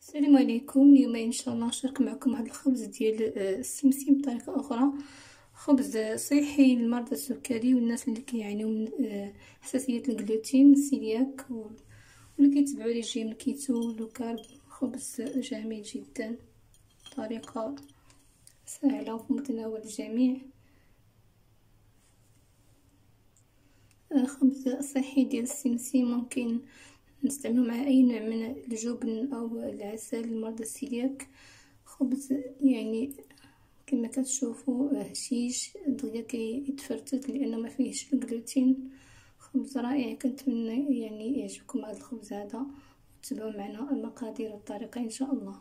السلام عليكم. اليوم ان شاء الله نشارك معكم واحد الخبز ديال السمسم بطريقه اخرى. خبز صحي للمرضى السكري والناس اللي كيعانيو من حساسيه الجلوتين السيلياك واللي كيتبعوا ريجيم الكيتو لو كارب. خبز جميل جدا، طريقه سهله وفي متناول الجميع. خبز صحي ديال السمسم ممكن نستعملو مع اي نوع من الجبن او العسل لمرضى السيلياك. خبز يعني كما كتشوفوا هشيش دغيا كيتفرتت لانه ما فيهش الجلوتين. خبز رائع، كنتمنى يعني يعجبكم هذا الخبز هذا وتتبعوا معنا المقادير والطريقه ان شاء الله.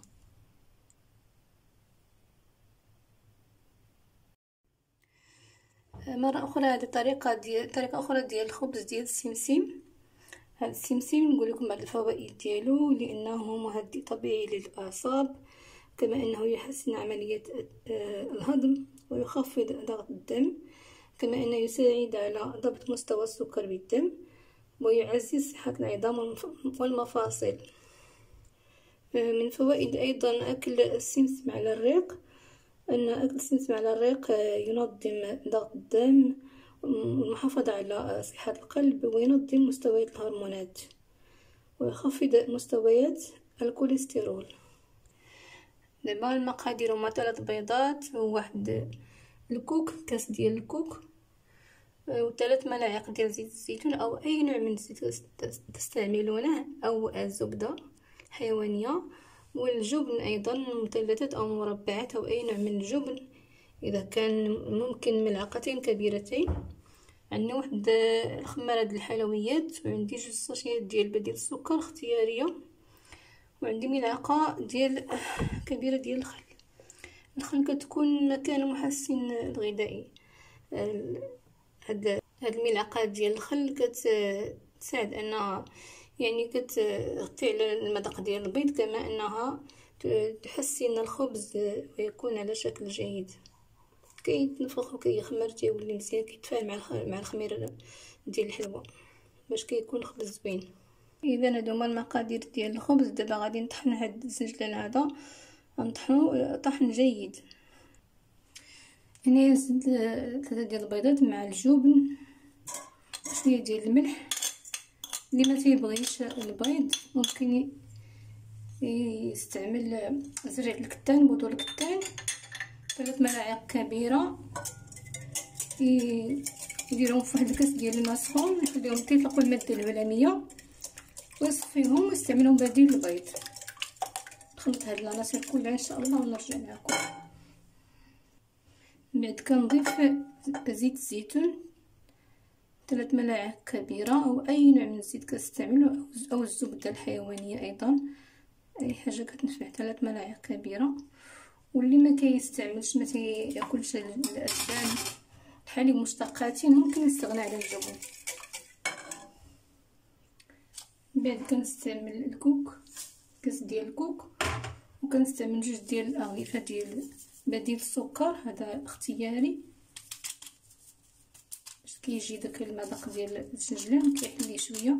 مره اخرى هذه طريقه اخرى ديال الخبز ديال السمسم. هذا السمسم نقول لكم بعض الفوائد ديالو، لانه مهدئ طبيعي للاعصاب، كما انه يحسن عمليه الهضم ويخفض ضغط الدم، كما انه يساعد على ضبط مستوى السكر بالدم ويعزز صحه العظام والمفاصل. من فوائد ايضا اكل السمسم على الريق، ان اكل السمسم على الريق ينظم ضغط الدم والمحافظة على صحة القلب وينظم مستويات الهرمونات ويخفض مستويات الكوليسترول. دابا المقادير هما 3 بيضات وواحد الكوك، كاس ديال الكوك، و3 ملاعق ديال زيت الزيتون او اي نوع من الزيت تستعملونه، او الزبدة حيوانية، والجبن ايضا مثلثات او مربعات او اي نوع من الجبن، اذا كان ممكن ملعقتين كبيرتين. عندنا واحد الخمارة ديال الحلويات، وعندي 2 ساشيات ديال بديل السكر اختياريه، وعندي ملعقه ديال كبيره ديال الخل. الخل كتكون مكان محسن الغذائي. هاد الملعقه ديال الخل كتساعد ان يعني كتغطي على المذاق ديال البيض، كما انها تحسن الخبز ويكون على شكل جيد. كيتنفخ وكيخمر تيولي مزيان، كيتفاعل مع الخميره ديال الحلوى باش كيكون خبز زوين. اذا هادو هما المقادير ديال الخبز. دابا غادي نطحن هاد الزنجلان هذا، غنطحنو طحن جيد. هنايا زدت 3 ديال البيضات مع الجبن، شويه ديال الملح. اللي ما تيبغيش البيض ممكن يستعمل زرع الكتان، بذور الكتان، 3 ملاعق كبيره. يديرهم في واحد الكاس ديال الماء سخون، يخليهم يطلقوا الماده العلميه ويصفيهم ويستعملهم بديل البيض. نخلط هاد العناصر كلها ان شاء الله ونرجع معكم. من بعد كنضيف زيت الزيتون 3 ملاعق كبيره، او اي نوع من الزيت كتستعملوا، او الزبده الحيوانيه ايضا، اي حاجه كتنفع. 3 ملاعق كبيره. واللي ما كيستعملش، ما تياكلش الالبان الحليب مشتقاته، ممكن يستغنى على الجبن. بعد كنستعمل الكوك، كاس ديال الكوك، وكنستعمل 2 ديال الاغلفه ديال بديل السكر، هذا اختياري باش كيجي داك المذاق ديال الزنجلان كيحلي شويه.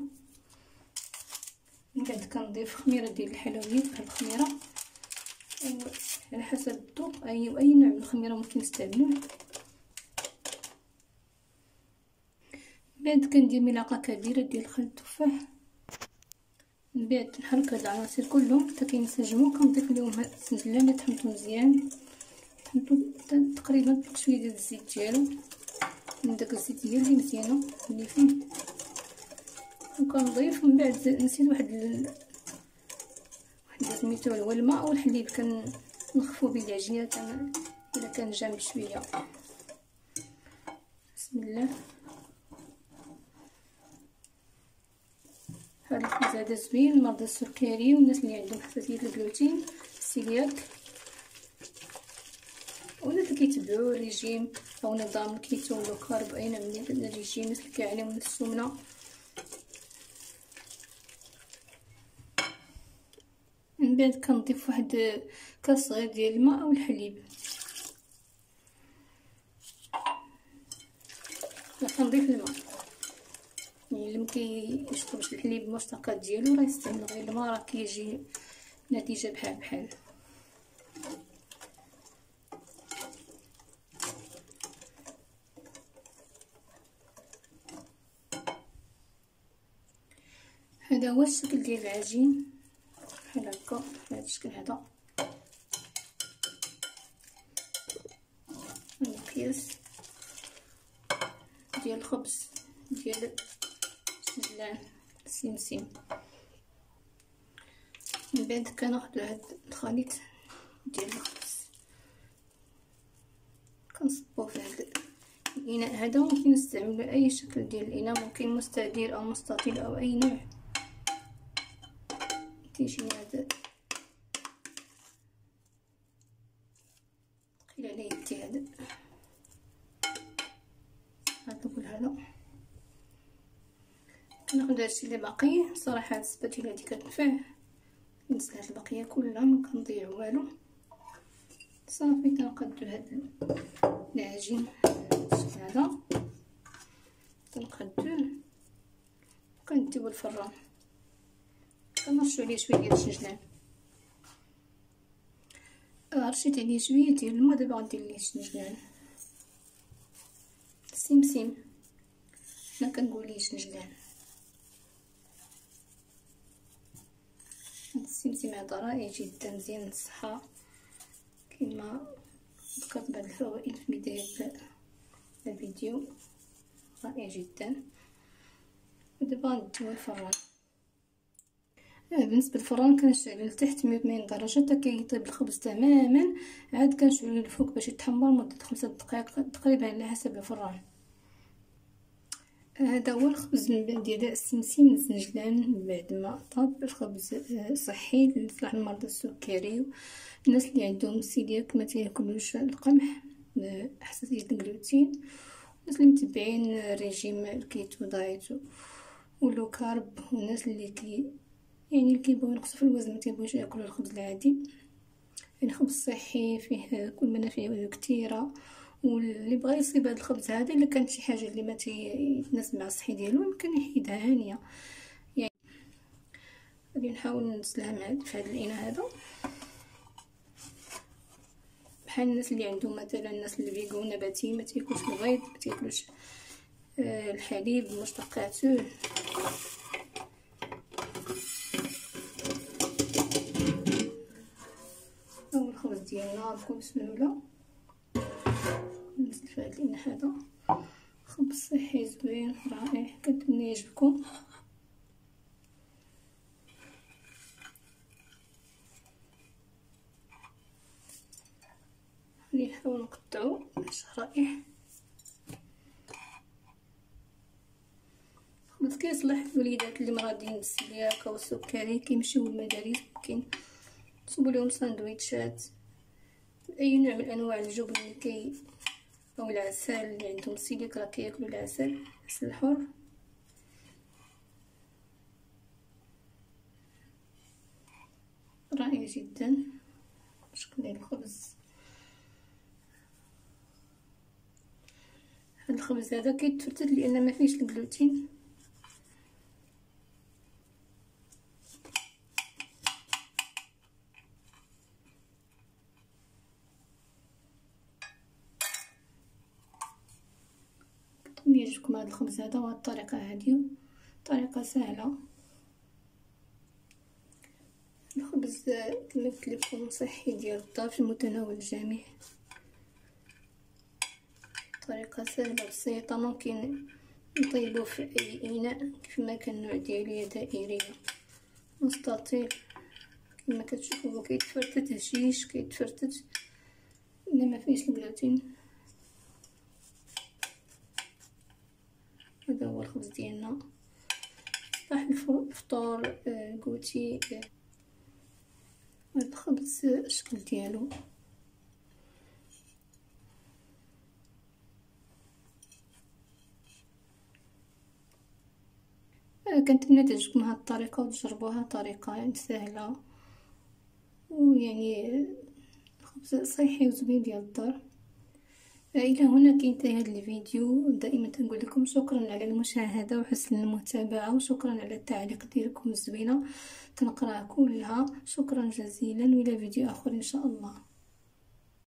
من بعد كنضيف خميره ديال الحلويات، واحد الخميره على حسب الذوق، اي نوع من الخميره ممكن نستعملوه. بعد كندير ملعقه كبيره ديال خل التفاح. من بعد نحرك هاد العناصر كلهم حتى كينسجموا. كنضيف لهم الزنجلان اللي طحنته مزيان، طحنته تقريبا شويه ديال الزيت ديالو، من داك الزيت ديال اللي مزيانه اللي فيه. وكنضيف من بعد نسيت واحد سميتو هو الماء والحليب، كنخفو به العجينه اذا كان جامد شويه. بسم الله. هاد الخبز هذا زوين لمرضى السكري والناس اللي عندهم حساسيه الجلوتين السيلياك، والناس اللي كيتبعوا ريجيم او نظام الكيتو لو كارب، اي نوع من الريجيم، الناس اللي كيعانيو من السمنه. من بعد كنضيف واحد كاس صغير ديال الماء او الحليب. كنضيف الماء، يعني اللي مكيشربش الحليب المشتقات ديالو راه يستعمل غير الماء، راه كيجي نتيجة بحال بحال. هذا هو الشكل ديال العجين بحال هكا، بهذا الشكل هذا. المقياس ديال الخبز ديال السجلان السمسم. من بعد كناخذ هاد الخليط ديال الخبز كنصبوه في هاد الاناء هذا. ممكن نستعملوا اي شكل ديال الاناء، ممكن مستدير او مستطيل او اي نوع تيجينا هذا ثقيل على يدي. هذا الاول هذا كناخذ هادشي اللي باقي. صراحه هاد السباتيلا هادي كتنفع، نزل هاد البقيه كلها ما كنضيع والو. صافي كنقادو هاد العجين بالشكل هذا، كنقادوه وكنديوه الفران. كنرشو عليه شويه ديال الشنجلان، رشيت عليه شويه ديال الماء. دابا غندير ليه الشنجلان السمسم، حنا كنقول ليه شنجلان. هاد السمسم هذا رائع جدا، مزيان للصحه كما ذكرت بعض الفوائد في بدايه الفيديو، رائع جدا. ودابا نديوه الفران. بالنسبه للفران كنشعل لتحت 180 درجه حتى كيطيب الخبز تماما، عاد كنشعل للفوق باش يتحمر مده 5 دقائق تقريبا على حسب الفران. هذا هو الخبز ديال السمسم الزنجلان بعد ما طاب. الخبز صحي لصالح المرضى السكري، الناس اللي عندهم سيلياك ما تاكلوش القمح، حساسيه الجلوتين، الناس اللي متبعين ريجيم الكيتو دايت ولو كارب، والناس اللي يعني اللي كيبغيو ينقصوا في الوزن ما تيبغيوش ياكلوا الخبز العادي. يعني خبز صحي فيه كل منافع كثيره. واللي بغى يصيب هذا الخبز هذا، الا كانت شي حاجه اللي ما تيتناسب مع الصحي ديالو يمكن يحيدها هانيه. يعني غادي نحاول ننزلها مع في هذا الاناء هذا، بحال الناس اللي عندهم مثلا الناس اللي فيغو نباتي ما تياكلوش البيض، ما تياكلوش الحليب مشتقاته. اول خبز ديالنا بكل سهوله نزل في هذا الاناء هذا. خبز صحي زوين رائع، كنتمنى يعجبكم. غادي نحاول نقطعو شرائح. الخبز كيصلح الوليدات اللي مرضين بالسلياك او السكري، كيمشيو للمدارس، ممكن تصوبوا لهم ساندويتشات اي نوع من انواع الجبن اللي او العسل. اللي عندهم السيليك راه كياكلوا العسل الحر. رائع جدا شكل ديال الخبز. هذا الخبز هذا كيتفتت لان ما فيهش الجلوتين. كنتمنى يعجبكم هذا الخبز هذا، وهاد الطريقه هذه طريقه سهله. الخبز كما قلت لكم صحي ديال الدار في متناول الجميع، طريقه سهله بسيطه. ممكن نطيبوه في اي اناء كيفما كان النوع ديالو، يا دائري مستطيل كما كتشوفوا. كيتفرتت هشيش كيتفرتت الا ما فيهش الجلوتين. هذا هو الخبز ديالنا، صح الفطور كوتي. هذا الخبز الشكل ديالو كنتمنى تعجبكم هاد الطريقه وتجربوها. طريقه يعني سهله، ويعني خبز صحي وزوين ديال الدار. إلى هنا كينتهي هذا الفيديو. دائما نقول لكم شكرا على المشاهدة وحسن المتابعة، وشكرا على التعليق ديالكم الزوينة، تنقرأ كلها. شكرا جزيلا، وإلى فيديو آخر إن شاء الله.